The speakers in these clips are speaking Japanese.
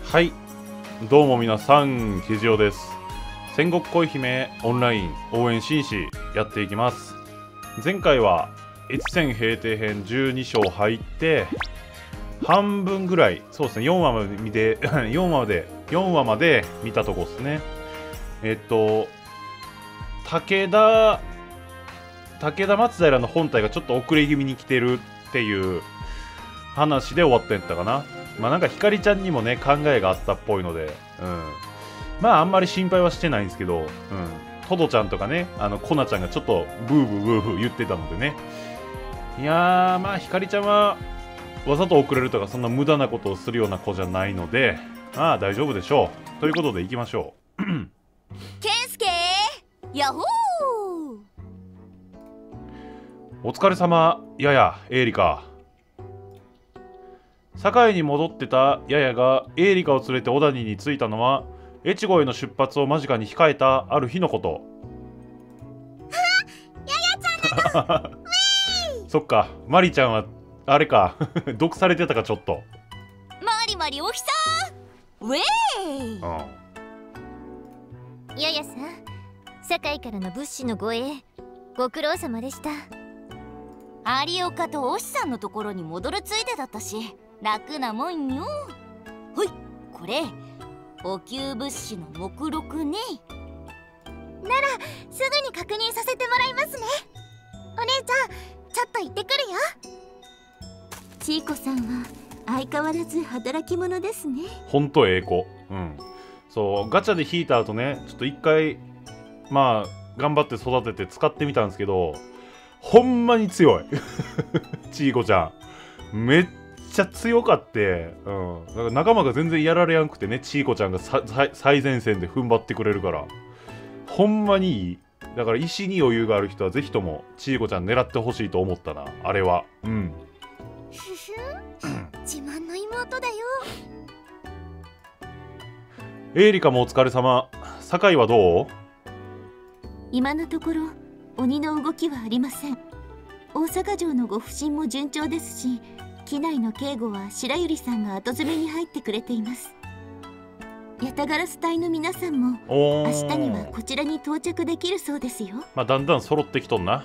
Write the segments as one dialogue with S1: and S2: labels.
S1: はい、どうも皆さん、キジオです。戦国恋姫オンライン応援紳士やっていきます。前回は越前平定編12章入って半分ぐらい、そうですね、4話まで見て4話まで見たとこですね。武田松平の本体がちょっと遅れ気味に来てるっていう話で終わったんやったかな。まあなんかひかりちゃんにもね考えがあったっぽいので、まああんまり心配はしてないんですけど、トドちゃんとかね、コナちゃんがちょっとブーブーブーブー言ってたのでね。いやー、まあひかりちゃんはわざと遅れるとかそんな無駄なことをするような子じゃないので、まあ大丈夫でしょうということでいきましょう。
S2: ケンスケヤッホー。
S1: お疲れ様、ややエーリカ。堺に戻ってたヤヤがエーリカを連れて小谷に着いたのは越後への出発を間近に控えたある日のこと。ヤヤちゃんなのそっか、マリちゃんはあれか毒されてたかちょっと。
S2: マリマリおひさウェイ。
S3: ヤヤさん、堺からの物資の護衛ご苦労様でした。
S2: 有岡とおしさんのところに戻るついでだったし楽なもんよ。ほい、これ補給物資の目録ね。
S3: ならすぐに確認させてもらいますね。お姉ちゃん、ちょっと行ってくるよ。ちいこさんは相変わらず働き者ですね。
S1: ほんとええ子。そうガチャで引いた後ね、ちょっと一回まあ頑張って育てて使ってみたんですけど、ほんまに強いちいこちゃんめっちゃ強かって、だから仲間が全然やられやんくてね、ちいこちゃんが最前線で踏ん張ってくれるからほんまにいい。だから石に余裕がある人はぜひともちいこちゃん狙ってほしいと思ったな、あれは。
S3: ふふん自慢の妹だよ。
S1: エーリカもお疲れ様。堺はどう？
S3: 今のところ鬼の動きはありません。大阪城のご不審も順調ですし、機内の警護は白百合さんが後詰めに入ってくれています。ヤタガラス隊の皆さんも明日にはこちらに到着できるそうですよ。
S1: まあだんだん揃ってきとんな。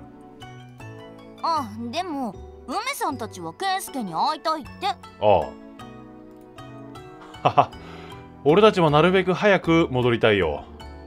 S2: あ、でも梅さんたちはケンスケに会いたいって。
S1: ああはは、俺たちもなるべく早く戻りたいよ。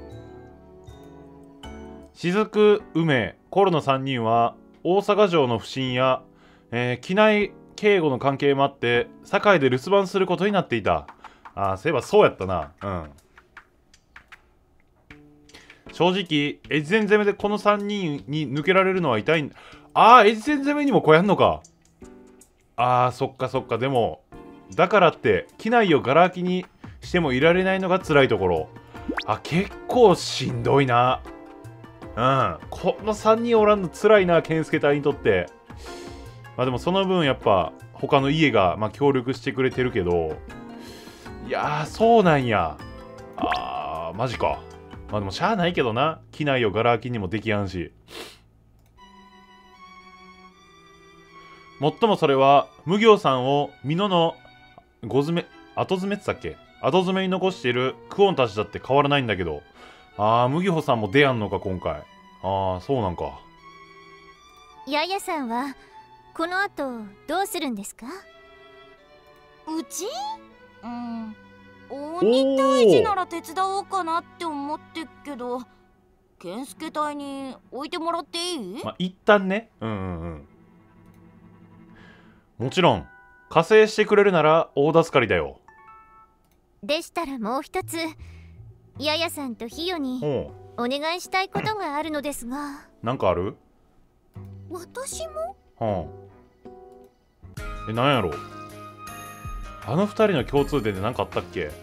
S1: 雫、梅、コロの3人は大阪城の不審や、機内警護の関係もあって堺で留守番することになっていた。ああ、そういえばそうやったな。正直越前攻めでこの3人に抜けられるのは痛いん。ああ、越前攻めにもこうやんのか。ああ、そっかそっか。でもだからって機内をガラ空きにしてもいられないのが辛いところ。あ、結構しんどいな。この3人おらんの辛いな、健介隊にとって。まあでもその分やっぱ他の家がまあ協力してくれてるけど、いやーそうなんや。あーマジか。まあでもしゃあないけどな、機内をガラ空きにもできやんし。もっともそれは無行さんを美濃の後詰めって言ったっけ、後詰めに残しているクオンたちだって変わらないんだけど。ああ、麦穂さんも出やんのか今回。ああ、そうなんか。
S3: ヤヤさんはこの後どうするんですか？
S2: うち？鬼退治なら手伝おうかなって思ってっけど、ケンスケ隊に置いてもらっていい？
S1: まあ一旦ね。もちろん加勢してくれるなら大助かりだよ。
S3: でしたらもう一つ、ヤヤさんとヒヨにお願いしたいことがあるのですが。
S1: なんかある？
S3: 私も？
S1: なんやろ。あの二人の共通点で何かあったっけ？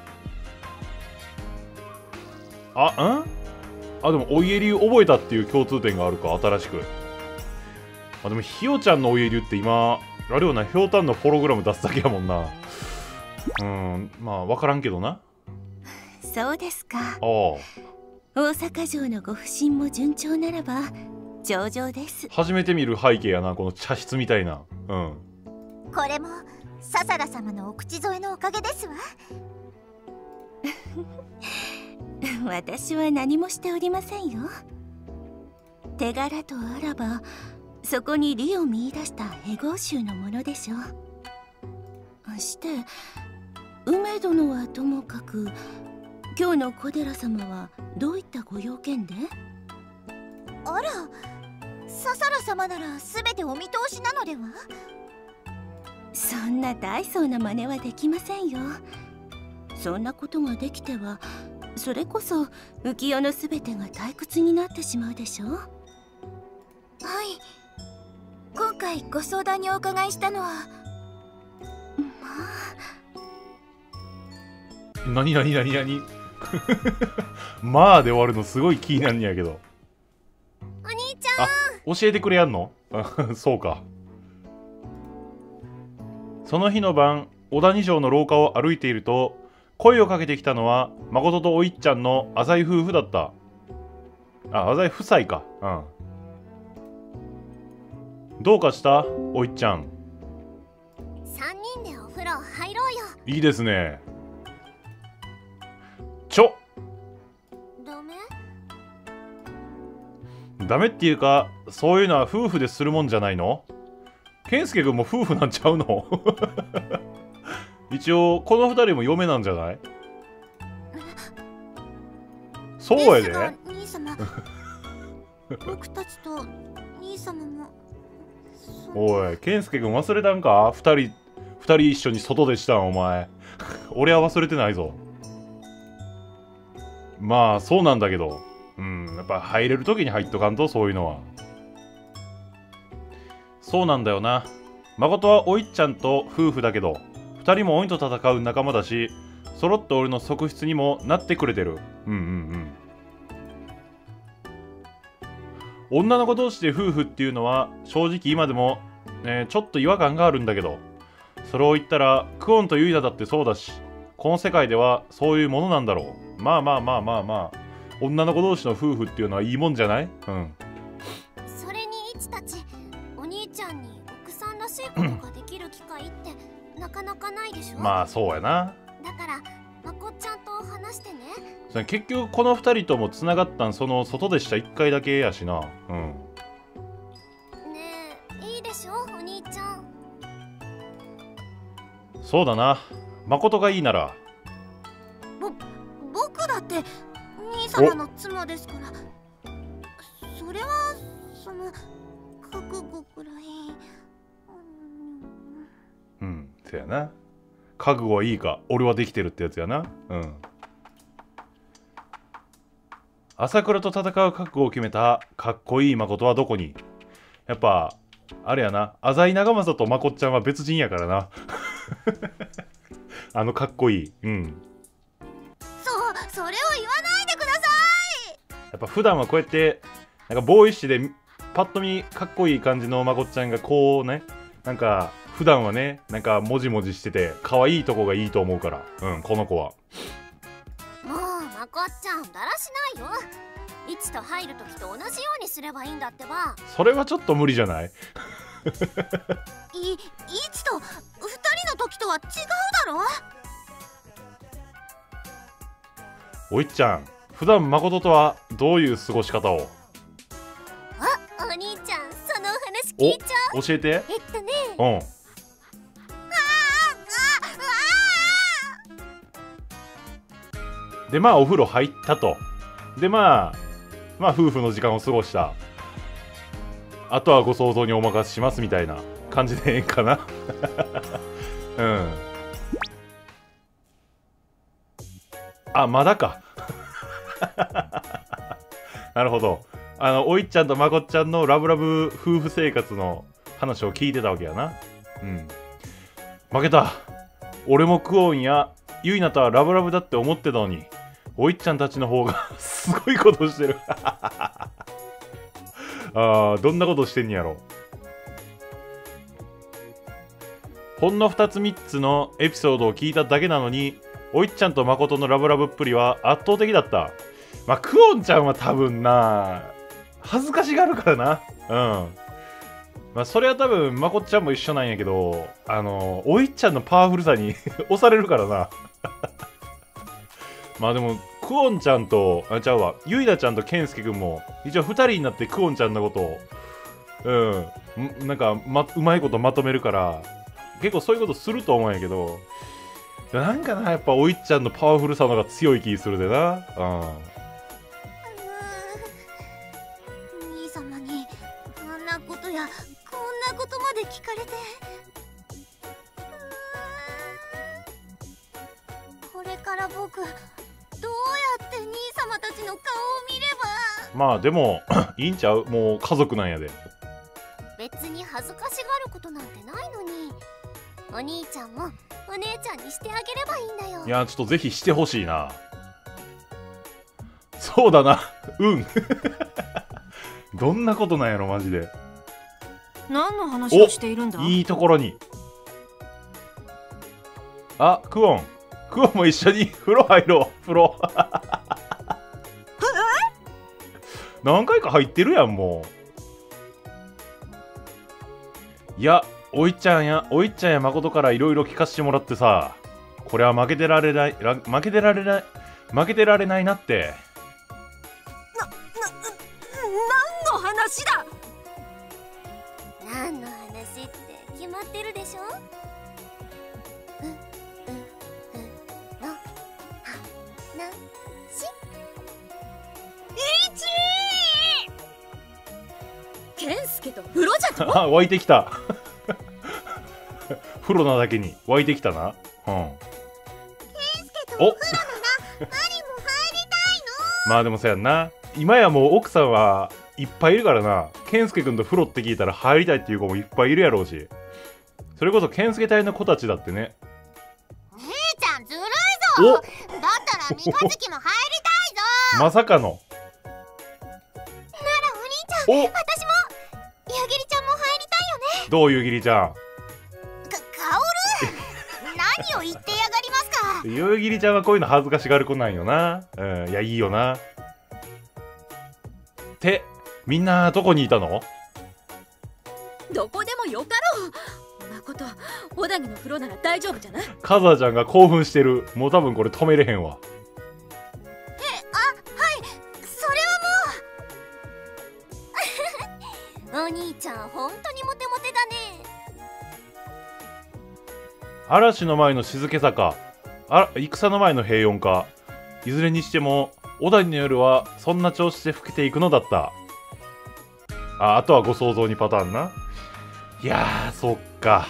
S1: あでもお家流覚えたっていう共通点があるか、新しく。でもひよちゃんのお家流って今あれよな、ひょうたんのホログラム出すだけやもんな。まあ分からんけどな。
S3: そうですか。
S1: 大
S3: 阪城のご不審も順調ならば上々です。
S1: 初めて見る背景やな、この茶室みたいな。
S3: これも
S2: 笹良様のお口添えのおかげですわ。
S3: 私は何もしておりませんよ。手柄とあらばそこに利を見出したエゴー衆のものでしょう。して梅殿はともかく今日の小寺様はどういったご用件で？
S2: あら、笹良様なら全てお見通しなのでは？
S3: そんな大層な真似はできませんよ。そんなことができてはそれこそ浮世のすべてが退屈になってしまうでしょう。
S2: はい、今回ご相談にお伺いしたのは
S1: 何まあで終わるのすごい気になるんやけど。
S2: お兄ちゃん、
S1: あ、教えてくれやんの？そうか。その日の晩、小谷城の廊下を歩いていると声をかけてきたのは誠とおいっちゃんの浅井夫婦だった。あ、浅井夫妻か。うん。どうかしたおいっちゃん。
S2: 3人でお風呂入ろうよ。
S1: いいですね。
S2: ダメ？
S1: ダメっていうか、そういうのは夫婦でするもんじゃないの？健介君も夫婦なんちゃうの？一応この2人も嫁なんじゃない？そうやで。
S2: 兄様僕たちと兄様も。
S1: おい、健介君忘れたんか？2人一緒に外でしたん、お前。俺は忘れてないぞ。まあそうなんだけど、やっぱ入れる時に入っとかんと、そういうのは。そうなんだよな。誠はおいっちゃんと夫婦だけど、2人も鬼と戦う仲間だし、揃って俺の側室にもなってくれてる。女の子同士で夫婦っていうのは正直今でも、ちょっと違和感があるんだけど、それを言ったらクオンとユイナだってそうだし、この世界ではそういうものなんだろう。まあ女の子同士の夫婦っていうのはいいもんじゃない？
S2: それにいちたちお兄ちゃんに奥さんらしいことができる機会ってなかなかないでしょ。
S1: まあそうやな。
S2: だからまこっちゃんと話してね。
S1: 結局この2人ともつながったんその外でした1回だけやしな。
S2: ねえ、いいでしょお兄ちゃん。
S1: そうだな。誠がいいなら。
S2: 僕だって兄様の妻ですから。それはその覚悟くらい。
S1: そやな。覚悟はいいか、俺はできてるってやつやな。朝倉と戦う覚悟を決めたかっこいい誠はどこに？やっぱあれやな、浅井長政とまこっちゃんは別人やからな。かっこいい。
S2: それを言わないでください。
S1: やっぱ普段はこうやってなんかボーイッシュでパッと見かっこいい感じのまこっちゃんがこうね、なんか普段はね、なんかもじもじしてて可愛いとこがいいと思うから、この子は。
S2: もうまこっちゃんだらしないよ。いちと入るときと同じようにすればいいんだってば。
S1: それはちょっと無理じゃない？
S2: いちと2人の時とは違うだろ。
S1: おいっちゃん、普段誠とはどういう過ごし方を？
S2: お兄ちゃん、そのお話聞いちゃう。
S1: 教えて。でまあお風呂入ったと。でまあ夫婦の時間を過ごした。あとはご想像にお任せしますみたいな感じでええんかな。あ、まだか。なるほど。おいっちゃんとまこっちゃんのラブラブ夫婦生活の話を聞いてたわけやな。負けた。俺もクオンやユイナとはラブラブだって思ってたのに、おいっちゃんたちの方がすごいことしてる。どんなことしてんやろ。ほんの2つ3つのエピソードを聞いただけなのに、おいっちゃんと誠のラブラブっぷりは圧倒的だった。まあクオンちゃんは多分な恥ずかしがるからな。 まあそれは多分まこっちゃんも一緒なんやけど、おいっちゃんのパワフルさに押されるからな。まあでもクオンちゃんとちゃうわ、ゆいなちゃんとケンスケくんも一応2人になってクオンちゃんのことをなんか、うまいことまとめるから結構そういうことすると思うんやけど、なんかな、やっぱおいっちゃんのパワフルさの方が強い気するでな。
S3: 兄様にあんなことやこんなことまで聞かれて、これから僕どうやって兄様たちの顔を見れば。
S1: まあでもいいんちゃう、もう家族なんやで。
S2: 別に恥ずかしがることなんてないのに、お兄ちゃんもお姉ちゃんにしてあげればいいんだよ。
S1: いやちょっとぜひしてほしいな。そうだな。うんどんなことなんやろマジで。
S4: 何の話をしているんだ。
S1: いいところに。あ、クオンも一緒に風呂入ろう。風呂何回か入ってるやんもう。いやおいっちゃんや誠からいろいろ聞かせてもらってさ、これは負けてられないなって。
S4: 何の話だ。
S2: 何の話って決まってるでしょ。のはなし。
S4: ケンスケと風呂じゃと。
S1: あ、湧いてきた風呂なだけに湧いてきたな。おまあでもさやんな、今やもう奥さんはいっぱいいるからな。健介くんと風呂って聞いたら入りたいっていう子もいっぱいいるやろうし、それこそ健介隊の子たちだってね。
S2: 姉ちゃんずるいぞ。だったら三日月も入りたいぞ。
S1: まさかの。
S2: ならお兄ちゃん、私もゆぎりちゃんも入りたいよね。
S1: どうゆぎりちゃん。
S2: カオル何を言ってやがりますか。
S1: ゆぎりちゃんはこういうの恥ずかしがる子なんよな。いやいいよな。ってみんなどこにいたの。
S4: どこでもよかろう。誠、小田木の風呂なら大丈夫じゃない。
S1: カザちゃんが興奮してる。もう多分これ止めれへんわ。
S2: はい、それはもうお兄ちゃん本当にモテモテだね。
S1: 嵐の前の静けさか、戦の前の平穏か、いずれにしても小田の夜はそんな調子で更けていくのだった。あとはご想像にパターンな。いやーそっか。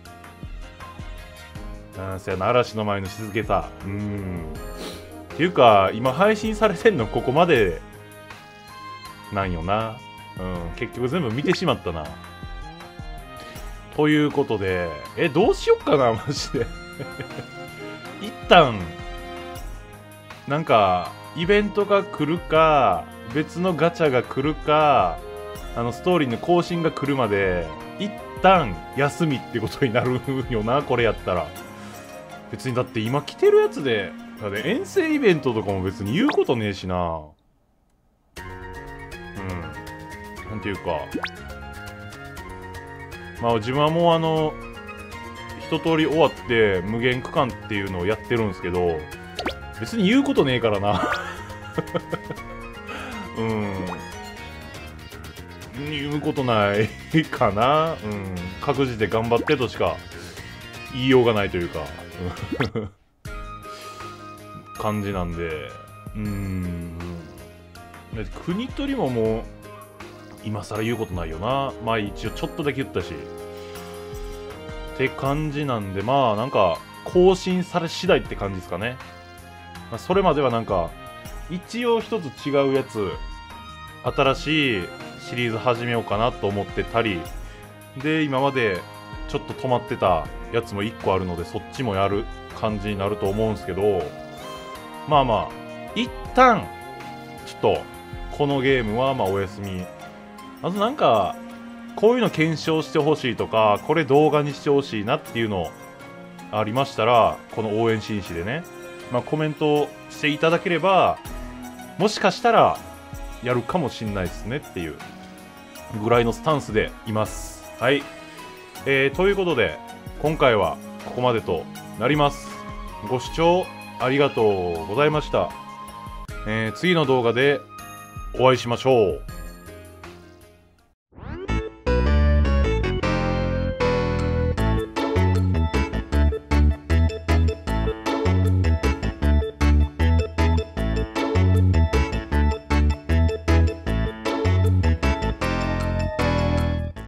S1: そやな、嵐の前の静けさ。っていうか今配信されてんのここまでなんよな。結局全部見てしまったな。ということでどうしよっかなマジで一旦なんかイベントが来るか別のガチャが来るかストーリーの更新が来るまで一旦休みってことになるよな。これやったら別にだって今来てるやつで遠征イベントとかも別に言うことねえしな。なんていうか、まあ自分はもう一通り終わって無限区間っていうのをやってるんですけど、別に言うことねえからな言うことないかな。各自で頑張ってとしか言いようがないというか感じなんで、国取りももう今更言うことないよな。まあ一応ちょっとだけ言ったしって感じなんで、まあなんか更新され次第って感じですかね。それまではなんか一応一つ違うやつ、新しいシリーズ始めようかなと思ってたりで、今までちょっと止まってたやつも1個あるのでそっちもやる感じになると思うんですけど、まあまあ一旦ちょっとこのゲームはまあお休み。あとなんかこういうの検証してほしいとか、これ動画にしてほしいなっていうのありましたら、この応援紳士でね、コメントしていただければもしかしたらやるかもしんないですねっていうぐらいのスタンスでいます。 はい、ということで今回はここまでとなります。ご視聴ありがとうございました。次の動画でお会いしましょう。